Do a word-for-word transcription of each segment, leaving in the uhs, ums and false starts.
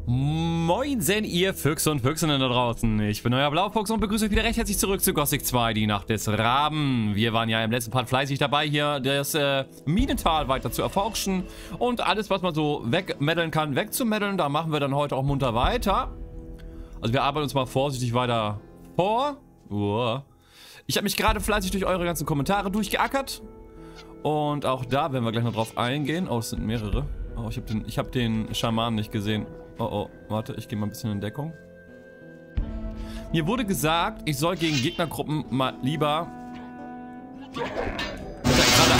Moinsen, ihr Füchse und Füchsinnen da draußen. Ich bin euer Blaufuchs und begrüße euch wieder recht herzlich zurück zu Gothic zwei, die Nacht des Raben. Wir waren ja im letzten Part fleißig dabei, hier das äh, Minental weiter zu erforschen und alles, was man so wegmeddeln kann, wegzumeddeln. Da machen wir dann heute auch munter weiter. Also wir arbeiten uns mal vorsichtig weiter vor. Uah. Ich habe mich gerade fleißig durch eure ganzen Kommentare durchgeackert. Und auch da werden wir gleich noch drauf eingehen. Oh, es sind mehrere. Oh, ich habe den, ich hab den Schamanen nicht gesehen. Oh, oh, warte, ich gehe mal ein bisschen in Deckung. Mir wurde gesagt, ich soll gegen Gegnergruppen mal lieber mit der Kralle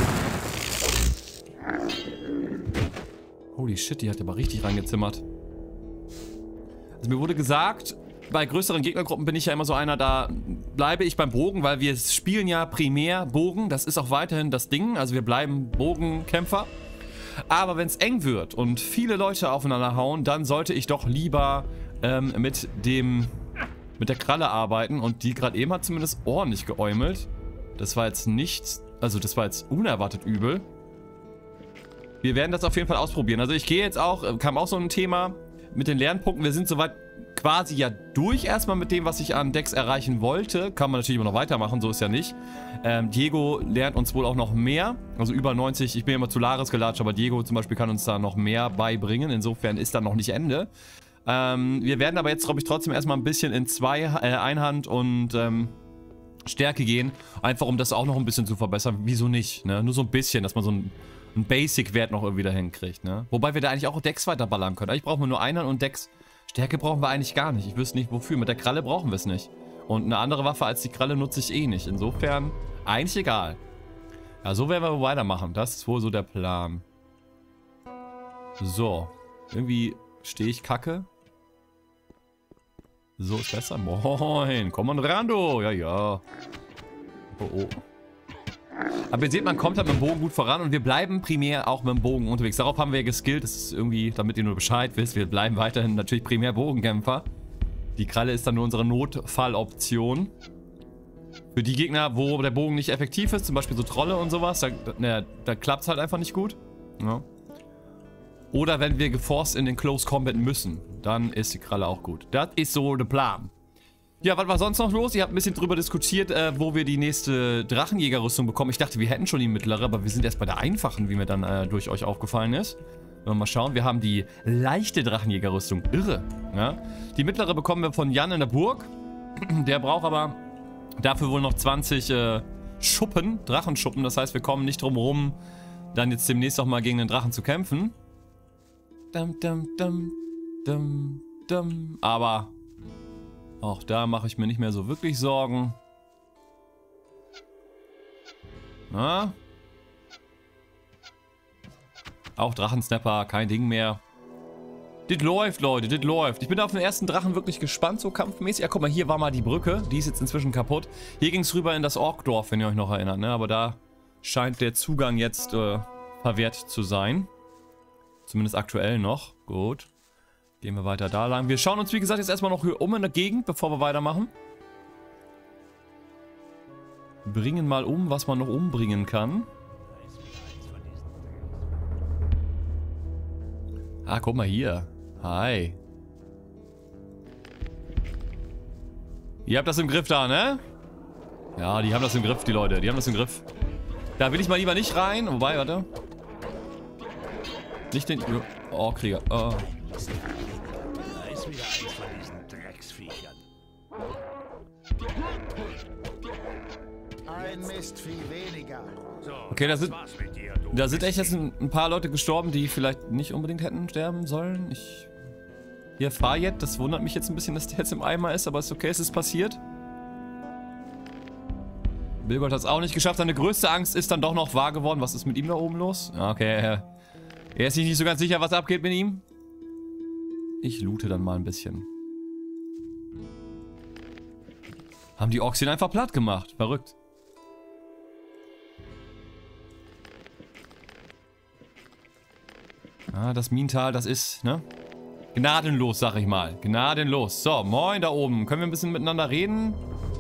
arbeiten. Holy shit, die hat aber richtig reingezimmert. Also mir wurde gesagt, bei größeren Gegnergruppen bin ich ja immer so einer, da bleibe ich beim Bogen, weil wir spielen ja primär Bogen. Das ist auch weiterhin das Ding, also wir bleiben Bogenkämpfer. Aber wenn es eng wird und viele Leute aufeinander hauen, dann sollte ich doch lieber ähm, mit dem mit der Kralle arbeiten. Und die gerade eben hat zumindest ordentlich geäumelt. Das war jetzt nicht, also das war jetzt unerwartet übel. Wir werden das auf jeden Fall ausprobieren. Also ich gehe jetzt auch, kam auch so ein Thema mit den Lernpunkten. Wir sind soweit quasi ja durch erstmal mit dem, was ich an Decks erreichen wollte. Kann man natürlich immer noch weitermachen, so ist ja nicht. Ähm, Diego lernt uns wohl auch noch mehr. Also über neunzig, ich bin immer zu Laris gelatscht, aber Diego zum Beispiel kann uns da noch mehr beibringen. Insofern ist da noch nicht Ende. Ähm, wir werden aber jetzt, glaube ich, trotzdem erstmal ein bisschen in zwei, äh, Einhand und ähm, Stärke gehen. Einfach um das auch noch ein bisschen zu verbessern. Wieso nicht, ne? Nur so ein bisschen, dass man so ein einen Basic-Wert noch irgendwie dahin kriegt, ne? Wobei wir da eigentlich auch Decks weiterballern können. Eigentlich brauchen wir nur Einhand und Decks. Stärke brauchen wir eigentlich gar nicht. Ich wüsste nicht, wofür. Mit der Kralle brauchen wir es nicht. Und eine andere Waffe als die Kralle nutze ich eh nicht. Insofern, eigentlich egal. Ja, so werden wir weitermachen. Das ist wohl so der Plan. So. Irgendwie stehe ich kacke. So ist besser. Moin. Komm on, Rando. Ja, ja. Oh, oh. Aber ihr seht, man kommt halt mit dem Bogen gut voran und wir bleiben primär auch mit dem Bogen unterwegs. Darauf haben wir ja geskillt, das ist irgendwie, damit ihr nur Bescheid wisst, wir bleiben weiterhin natürlich primär Bogenkämpfer. Die Kralle ist dann nur unsere Notfalloption. Für die Gegner, wo der Bogen nicht effektiv ist, zum Beispiel so Trolle und sowas, da, da, da klappt es halt einfach nicht gut. Ja. Oder wenn wir geforst in den Close Combat müssen, dann ist die Kralle auch gut. Das ist so der Plan. Ja, was war sonst noch los? Ihr habt ein bisschen drüber diskutiert, äh, wo wir die nächste Drachenjägerrüstung bekommen. Ich dachte, wir hätten schon die mittlere, aber wir sind erst bei der einfachen, wie mir dann äh, durch euch aufgefallen ist. Wenn wir mal schauen, wir haben die leichte Drachenjägerrüstung. Irre. Ja? Die mittlere bekommen wir von Jan in der Burg. Der braucht aber dafür wohl noch zwanzig äh, Schuppen, Drachenschuppen. Das heißt, wir kommen nicht drum rum, dann jetzt demnächst auch mal gegen den Drachen zu kämpfen. Dum, dum, dum, dum, dum. Aber auch da mache ich mir nicht mehr so wirklich Sorgen. Na? Auch Drachensnapper, kein Ding mehr. Das läuft, Leute, das läuft. Ich bin auf den ersten Drachen wirklich gespannt, so kampfmäßig. Ja, guck mal, hier war mal die Brücke. Die ist jetzt inzwischen kaputt. Hier ging es rüber in das Orkdorf, wenn ihr euch noch erinnert. Ne? Aber da scheint der Zugang jetzt äh, verwehrt zu sein. Zumindest aktuell noch. Gut. Gehen wir weiter da lang. Wir schauen uns, wie gesagt, jetzt erstmal noch hier um in der Gegend, bevor wir weitermachen. Bringen mal um, was man noch umbringen kann. Ah, guck mal hier. Hi. Ihr habt das im Griff da, ne? Ja, die haben das im Griff, die Leute. Die haben das im Griff. Da will ich mal lieber nicht rein. Wobei, warte. Nicht den... Oh, Krieger. Oh. Okay, da sind, da sind echt jetzt ein, ein paar Leute gestorben, die vielleicht nicht unbedingt hätten sterben sollen. Ich... Hier, Fayet, das wundert mich jetzt ein bisschen, dass der jetzt im Eimer ist, aber ist okay, es ist passiert. Bilgold hat es auch nicht geschafft. Seine größte Angst ist dann doch noch wahr geworden. Was ist mit ihm da oben los? Okay, er ist sich nicht so ganz sicher, was abgeht mit ihm. Ich loote dann mal ein bisschen. Haben die Orks ihn einfach platt gemacht. Verrückt. Ah, das Minental, das ist, ne? Gnadenlos, sag ich mal. Gnadenlos. So, moin da oben. Können wir ein bisschen miteinander reden?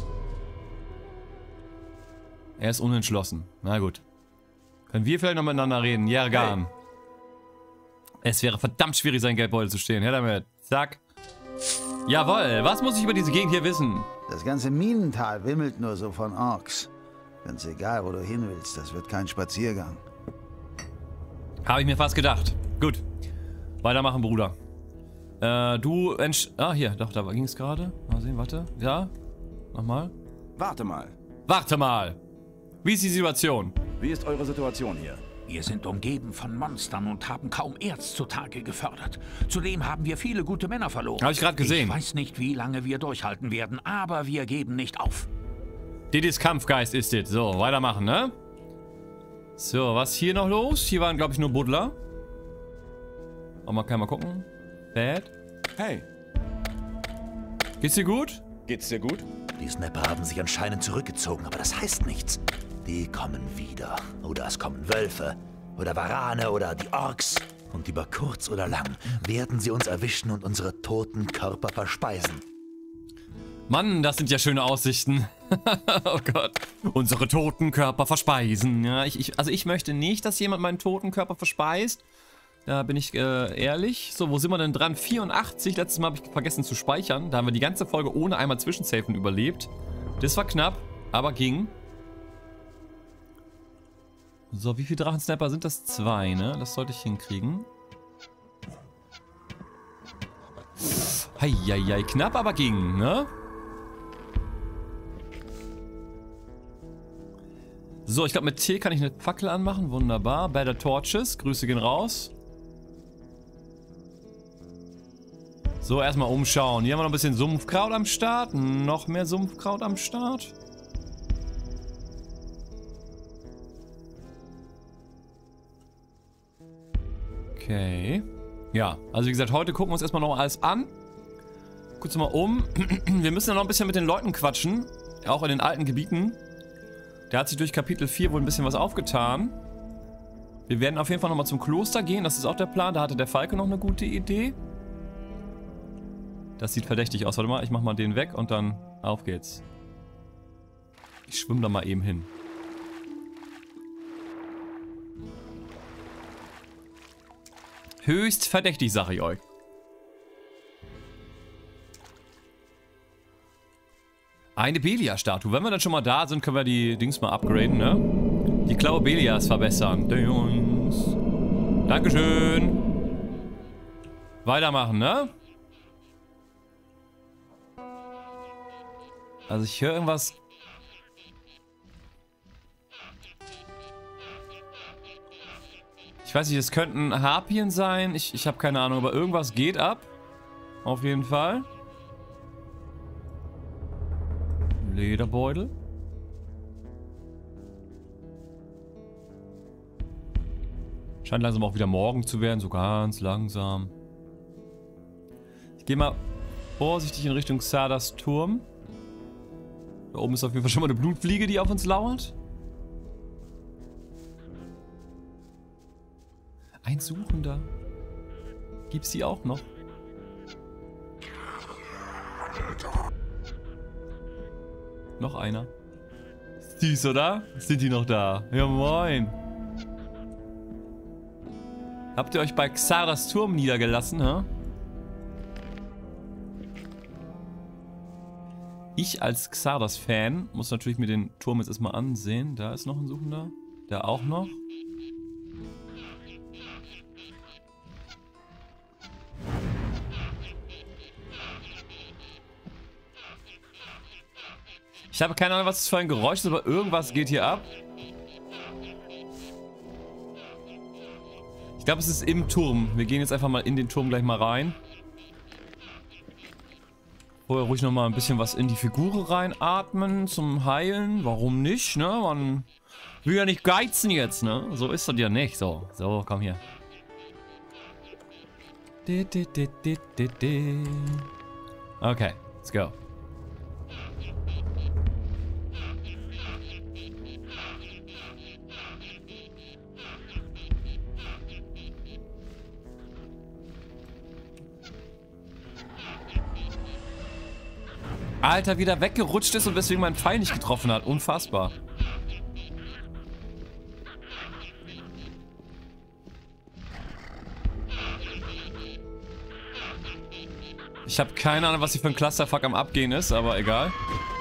Er ist unentschlossen. Na gut. Können wir vielleicht noch miteinander reden? Jergan. Hey. Es wäre verdammt schwierig, seinen Geldbeutel zu stehlen. Her damit. Zack. Jawohl. Was muss ich über diese Gegend hier wissen? Das ganze Minental wimmelt nur so von Orks. Ganz egal, wo du hin willst, das wird kein Spaziergang. Habe ich mir fast gedacht. Gut. Weitermachen, Bruder. Äh, du entsch... Ah, hier. Doch, da ging es gerade. Mal sehen, warte. Ja. Nochmal. Warte mal. Warte mal. Wie ist die Situation? Wie ist eure Situation hier? Wir sind umgeben von Monstern und haben kaum Erz zutage gefördert. Zudem haben wir viele gute Männer verloren. Habe ich gerade gesehen. Ich weiß nicht, wie lange wir durchhalten werden, aber wir geben nicht auf. Didis Kampfgeist ist es. So, weitermachen, ne? So, was ist hier noch los? Hier waren, glaube ich, nur Buddler. Auch mal, kann mal gucken. Bad. Hey. Geht's dir gut? Geht's dir gut? Die Snapper haben sich anscheinend zurückgezogen, aber das heißt nichts. Die kommen wieder. Oder es kommen Wölfe. Oder Warane oder die Orks. Und über kurz oder lang werden sie uns erwischen und unsere toten Körper verspeisen. Mann, das sind ja schöne Aussichten. Oh Gott. Unsere toten Körper verspeisen. Ja, ich, ich, also ich möchte nicht, dass jemand meinen toten Körper verspeist. Da bin ich äh, ehrlich. So, wo sind wir denn dran? vierundachtzig. Letztes Mal habe ich vergessen zu speichern. Da haben wir die ganze Folge ohne einmal Zwischensafen überlebt. Das war knapp, aber ging. So, wie viele Drachensnapper sind das? Zwei, ne? Das sollte ich hinkriegen. Heieiei, knapp, aber ging, ne? So, ich glaube, mit T kann ich eine Fackel anmachen. Wunderbar. Better Torches. Grüße gehen raus. So, erstmal umschauen. Hier haben wir noch ein bisschen Sumpfkraut am Start. Noch mehr Sumpfkraut am Start. Okay. Ja, also wie gesagt, heute gucken wir uns erstmal noch alles an. Kurz mal um. Wir müssen ja noch ein bisschen mit den Leuten quatschen. Auch in den alten Gebieten. Da hat sich durch Kapitel vier wohl ein bisschen was aufgetan. Wir werden auf jeden Fall nochmal zum Kloster gehen. Das ist auch der Plan. Da hatte der Falke noch eine gute Idee. Das sieht verdächtig aus. Warte mal, ich mach mal den weg und dann auf geht's. Ich schwimme da mal eben hin. Höchst verdächtig, sage ich euch. Eine Belia-Statue. Wenn wir dann schon mal da sind, können wir die Dings mal upgraden, ne? Die Klaue Belias verbessern. Dankeschön. Weitermachen, ne? Also ich höre irgendwas. Ich weiß nicht, es könnten Harpien sein. Ich, ich habe keine Ahnung, aber irgendwas geht ab. Auf jeden Fall. Lederbeutel. Scheint langsam auch wieder morgen zu werden, so ganz langsam. Ich gehe mal vorsichtig in Richtung Xardas Turm. Da oben ist auf jeden Fall schon mal eine Blutfliege, die auf uns lauert. Ein Suchender. Gibt's die auch noch? Noch einer. Süß, oder? Sind die noch da? Ja, moin. Habt ihr euch bei Xardas Turm niedergelassen, hä? Ich als Xardas-Fan muss natürlich mir den Turm jetzt erstmal ansehen. Da ist noch ein Suchender. Da auch noch. Ich habe keine Ahnung, was das für ein Geräusch ist, aber irgendwas geht hier ab. Ich glaube, es ist im Turm. Wir gehen jetzt einfach mal in den Turm gleich mal rein. Vorher ruhig noch mal ein bisschen was in die Figur reinatmen zum Heilen. Warum nicht, ne? Man will ja nicht geizen jetzt, ne? So ist das ja nicht. So, so, komm hier. Okay, let's go. Alter, wieder weggerutscht ist und deswegen meinen Pfeil nicht getroffen hat. Unfassbar. Ich habe keine Ahnung, was hier für ein Clusterfuck am Abgehen ist, aber egal.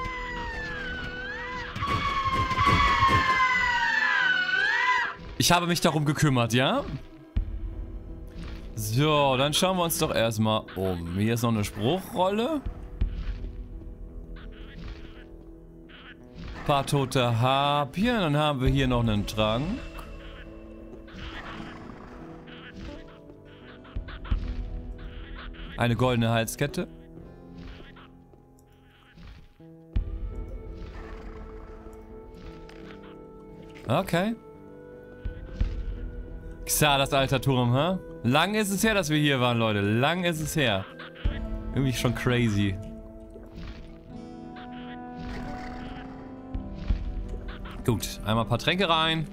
Ich habe mich darum gekümmert, ja? So, dann schauen wir uns doch erstmal um. Hier ist noch eine Spruchrolle. Ein paar tote Harpien. Dann haben wir hier noch einen Trank. Eine goldene Halskette. Okay. Xa, das alter Turm, hä? Lang ist es her, dass wir hier waren, Leute. Lang ist es her. Irgendwie schon crazy. Gut, einmal ein paar Tränke rein.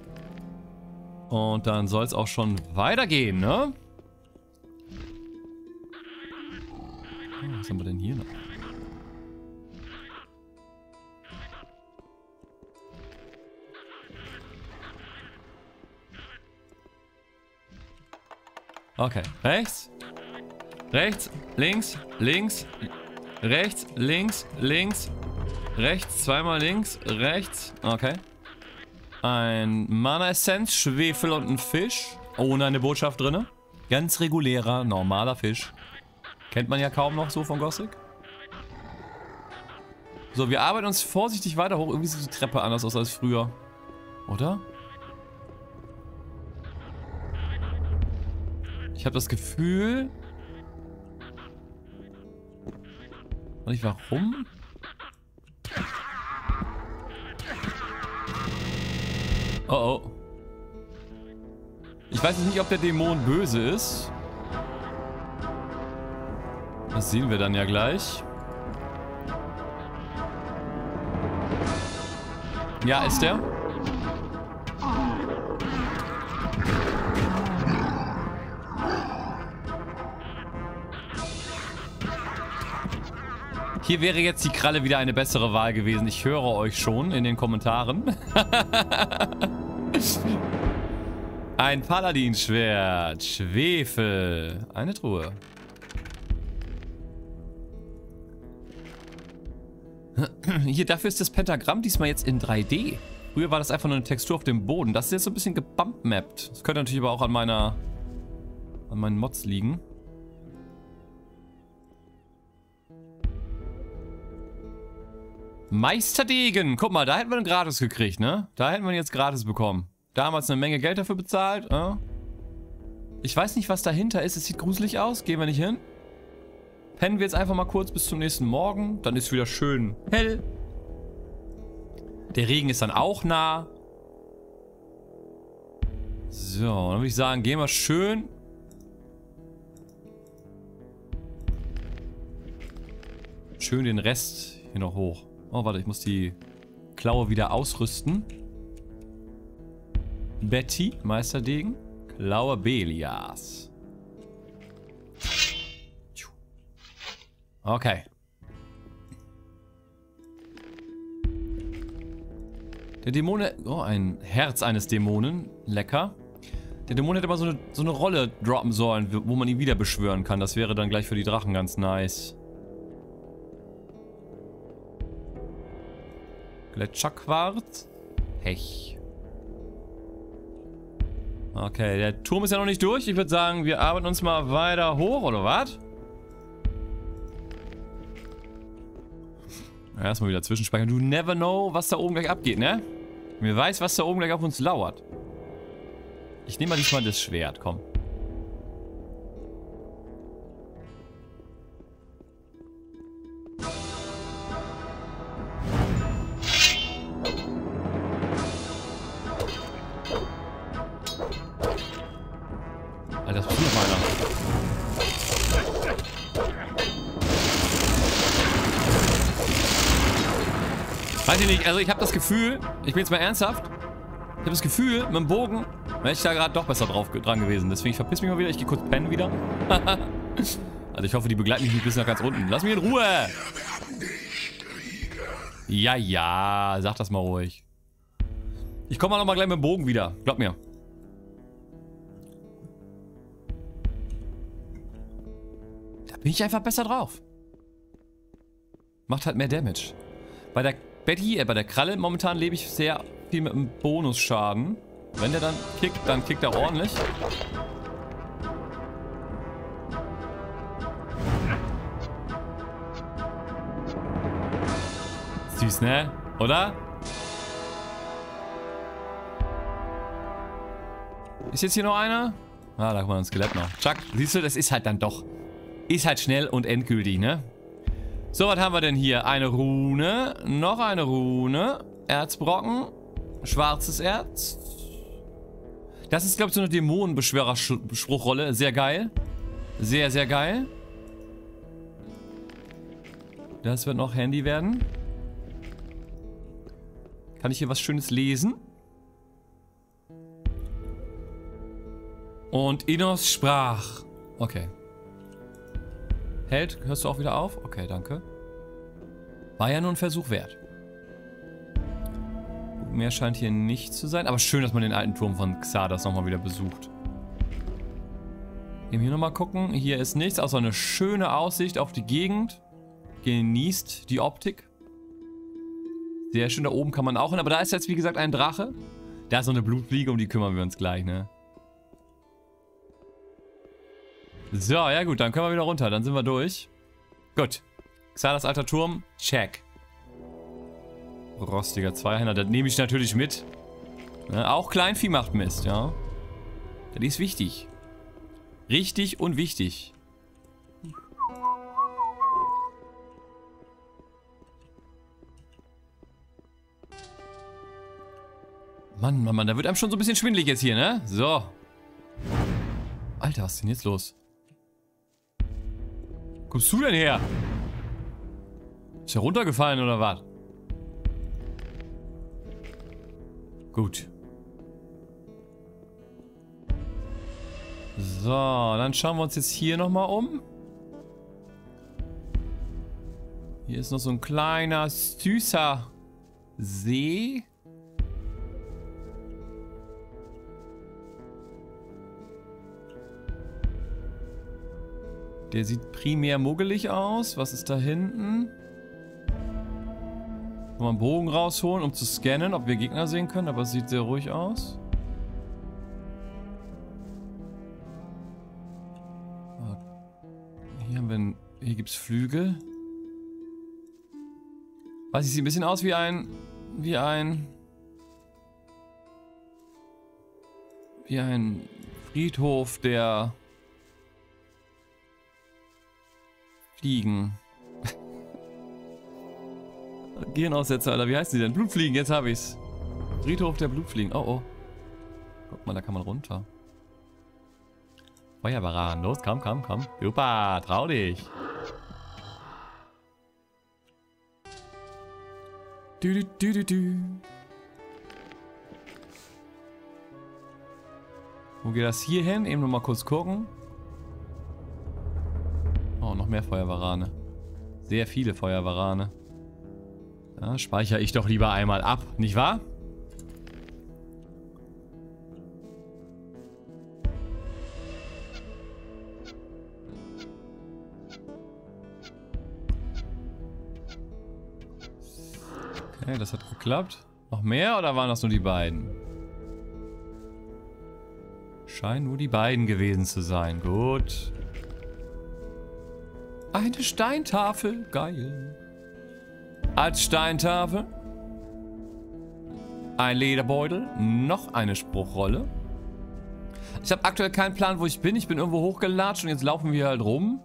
Und dann soll es auch schon weitergehen, ne? Oh, was haben wir denn hier noch? Okay, rechts, rechts, links, links, rechts, links, links, rechts, zweimal links, rechts, okay. Ein Mana-Essenz, Schwefel und ein Fisch, ohne eine Botschaft drin. Ganz regulärer, normaler Fisch. Kennt man ja kaum noch so von Gothic. So, wir arbeiten uns vorsichtig weiter hoch. Irgendwie sieht die Treppe anders aus als früher. Oder? Ich habe das Gefühl... Und ich warum? Oh oh. Ich weiß jetzt nicht, ob der Dämon böse ist. Das sehen wir dann ja gleich. Ja, ist der? Hier wäre jetzt die Kralle wieder eine bessere Wahl gewesen. Ich höre euch schon in den Kommentaren. Ein Paladinschwert. Schwefel. Eine Truhe. Hier, dafür ist das Pentagramm diesmal jetzt in drei D. Früher war das einfach nur eine Textur auf dem Boden. Das ist jetzt so ein bisschen gebumpmappt. Das könnte natürlich aber auch an meiner... an meinen Mods liegen. Meisterdegen. Guck mal, da hätten wir einen gratis gekriegt, ne? Da hätten wir ihn jetzt gratis bekommen. Damals eine Menge Geld dafür bezahlt. Äh? Ich weiß nicht, was dahinter ist. Es sieht gruselig aus. Gehen wir nicht hin. Pennen wir jetzt einfach mal kurz bis zum nächsten Morgen. Dann ist wieder schön hell. Der Regen ist dann auch nah. So, dann würde ich sagen, gehen wir schön. Schön den Rest hier noch hoch. Oh, warte, ich muss die Klaue wieder ausrüsten. Betty, Meisterdegen. Klaue Belias. Okay. Der Dämon... Oh, ein Herz eines Dämonen. Lecker. Der Dämon hätte mal so eine, so eine Rolle droppen sollen, wo man ihn wieder beschwören kann. Das wäre dann gleich für die Drachen ganz nice. Gletscherquarz. Pech. Okay, der Turm ist ja noch nicht durch. Ich würde sagen, wir arbeiten uns mal weiter hoch, oder was? Erstmal wieder zwischenspeichern. Du never know, was da oben gleich abgeht, ne? Wer weiß, was da oben gleich auf uns lauert. Ich nehme mal diesmal das Schwert, komm. Alter, das passiert mal einer. Weiß ich nicht, also ich habe das Gefühl, ich bin jetzt mal ernsthaft, ich habe das Gefühl, mit dem Bogen wäre ich da gerade doch besser drauf dran gewesen. Deswegen, ich verpiss mich mal wieder, ich gehe kurz pennen wieder. Also ich hoffe, die begleiten mich nicht bis nach ganz unten. Lass mich in Ruhe! Ja, ja, sag das mal ruhig. Ich komme noch mal gleich mit dem Bogen wieder, glaub mir. bin ich einfach besser drauf. Macht halt mehr Damage. Bei der Betty, äh, bei der Kralle momentan lebe ich sehr viel mit einem Bonusschaden. Wenn der dann kickt, dann kickt er ordentlich. Süß, ne? Oder? Ist jetzt hier noch einer? Ah, da haben wir ein Skelett noch. Chuck, siehst du, das ist halt dann doch. Ist halt schnell und endgültig, ne? So, was haben wir denn hier? Eine Rune. Noch eine Rune. Erzbrocken. Schwarzes Erz. Das ist, glaube ich, so eine Dämonenbeschwörer-Spruchrolle. Sehr geil. Sehr, sehr geil. Das wird noch Handy werden. Kann ich hier was Schönes lesen? Und Innos sprach. Okay. Held, hörst du auch wieder auf? Okay, danke. War ja nur ein Versuch wert. Gut, mehr scheint hier nicht zu sein. Aber schön, dass man den alten Turm von Xardas nochmal wieder besucht. Eben hier nochmal gucken. Hier ist nichts, außer eine schöne Aussicht auf die Gegend. Genießt die Optik. Sehr schön, da oben kann man auch hin. Aber da ist jetzt, wie gesagt, ein Drache. Da ist noch eine Blutfliege, um die kümmern wir uns gleich, ne? So, ja gut, dann können wir wieder runter. Dann sind wir durch. Gut. Xardas alter Turm. Check. Rostiger Zweihänder. Das nehme ich natürlich mit. Ja, auch Kleinvieh macht Mist, ja. Das ist wichtig. Richtig und wichtig. Mann, Mann, Mann, da wird einem schon so ein bisschen schwindelig jetzt hier, ne? So. Alter, was ist denn jetzt los? Wo kommst du denn her? Ist er runtergefallen oder was? Gut. So, dann schauen wir uns jetzt hier nochmal um. Hier ist noch so ein kleiner, süßer See. Der sieht primär muggelig aus. Was ist da hinten? Kann man einen Bogen rausholen, um zu scannen, ob wir Gegner sehen können, aber es sieht sehr ruhig aus. Hier haben wir einen, hier gibt es Flügel. Weiß ich, sieht ein bisschen aus wie ein, wie ein, wie ein Friedhof der Fliegen. Gehirnaussetzer, Alter. Wie heißen die denn? Blutfliegen, jetzt habe ich's. Friedhof der Blutfliegen. Oh, oh. Guck mal, da kann man runter. Feuerwaran. Los, komm, komm, komm. Super, trau dich. Du, du, du, du, du. Wo geht das hier hin? Eben noch mal kurz gucken. Oh, noch mehr Feuerwarane. Sehr viele Feuerwarane. Da speichere ich doch lieber einmal ab, nicht wahr? Okay, das hat geklappt. Noch mehr oder waren das nur die beiden? Scheinen nur die beiden gewesen zu sein. Gut. Eine Steintafel. Geil. Als Steintafel. Ein Lederbeutel. Noch eine Spruchrolle. Ich habe aktuell keinen Plan, wo ich bin. Ich bin irgendwo hochgelatscht und jetzt laufen wir halt rum.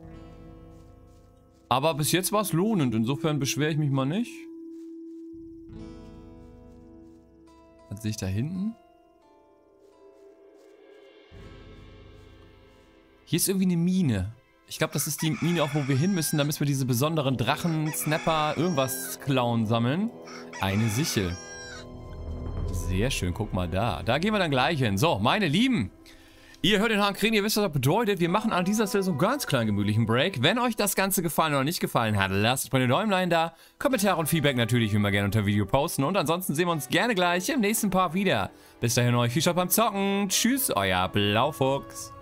Aber bis jetzt war es lohnend. Insofern beschwere ich mich mal nicht. Was sehe ich da hinten? Hier ist irgendwie eine Mine. Ich glaube, das ist die Mine auch, wo wir hin müssen. Da müssen wir diese besonderen Drachen, Snapper, irgendwas klauen sammeln. Eine Sichel. Sehr schön, guck mal da. Da gehen wir dann gleich hin. So, meine Lieben. Ihr hört den Hahn krähen, ihr wisst, was das bedeutet. Wir machen an dieser Stelle so einen ganz kleinen gemütlichen Break. Wenn euch das Ganze gefallen oder nicht gefallen hat, lasst meine Däumlein da. Kommentare und Feedback natürlich immer gerne unter Video posten. Und ansonsten sehen wir uns gerne gleich im nächsten Part wieder. Bis dahin euch viel Spaß beim Zocken. Tschüss, euer Blaufuchs.